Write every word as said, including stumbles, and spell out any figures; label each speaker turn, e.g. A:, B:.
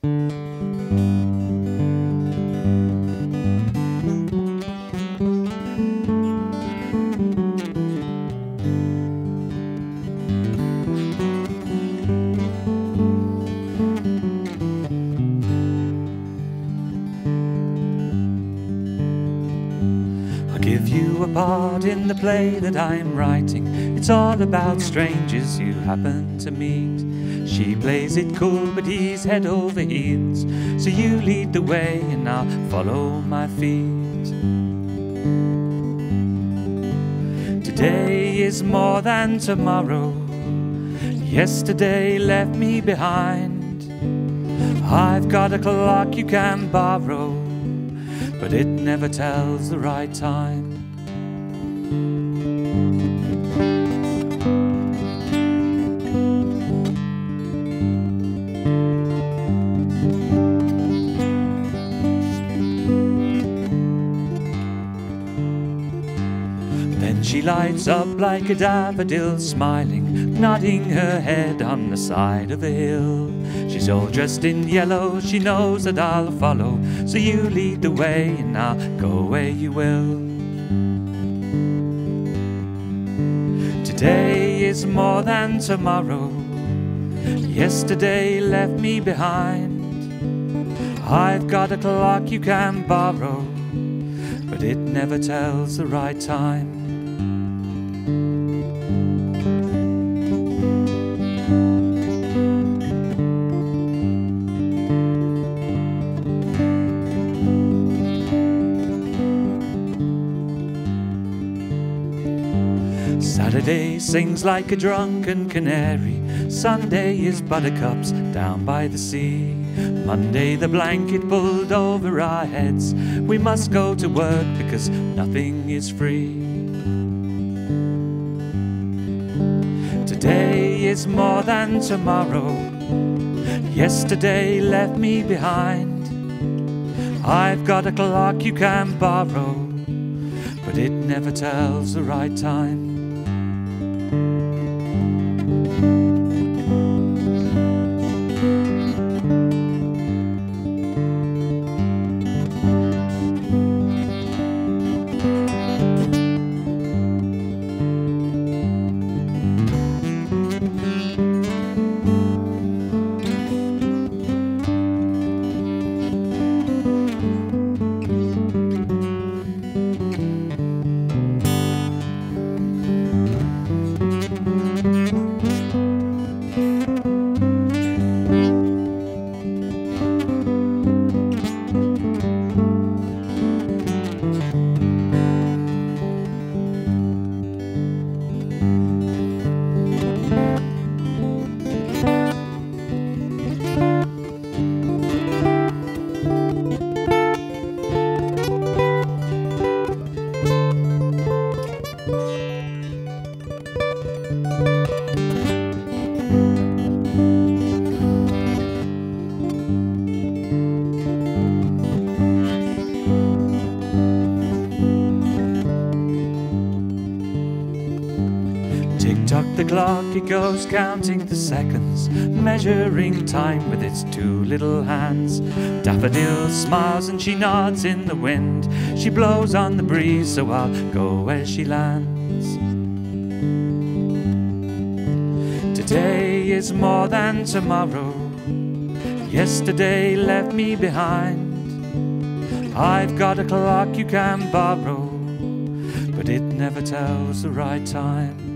A: Give you a part in the play that I'm writing. It's all about strangers you happen to meet. She plays it cool, but he's head over heels. So you lead the way and I'll follow my feet. Today is more than tomorrow. Yesterday left me behind. I've got a clock you can borrow, but it never tells the right time. Then she lights up like a daffodil, smiling, nodding her head on the side of a hill. She's all dressed in yellow, she knows that I'll follow. So you lead the way and I'll go where you will. Today is more than tomorrow. Yesterday left me behind. I've got a clock you can borrow, but it never tells the right time. Saturday sings like a drunken canary. Sunday is buttercups down by the sea. Monday the blanket pulled over our heads. We must go to work because nothing is free. Today is more than tomorrow. Yesterday left me behind. I've got a clock you can borrow, but it never tells the right time. Tick-tock the clock, it goes counting the seconds, measuring time with its two little hands. Daffodil smiles and she nods in the wind. She blows on the breeze, so I'll go where she lands. Today is more than tomorrow. Yesterday left me behind. I've got a clock you can borrow, but it never tells the right time.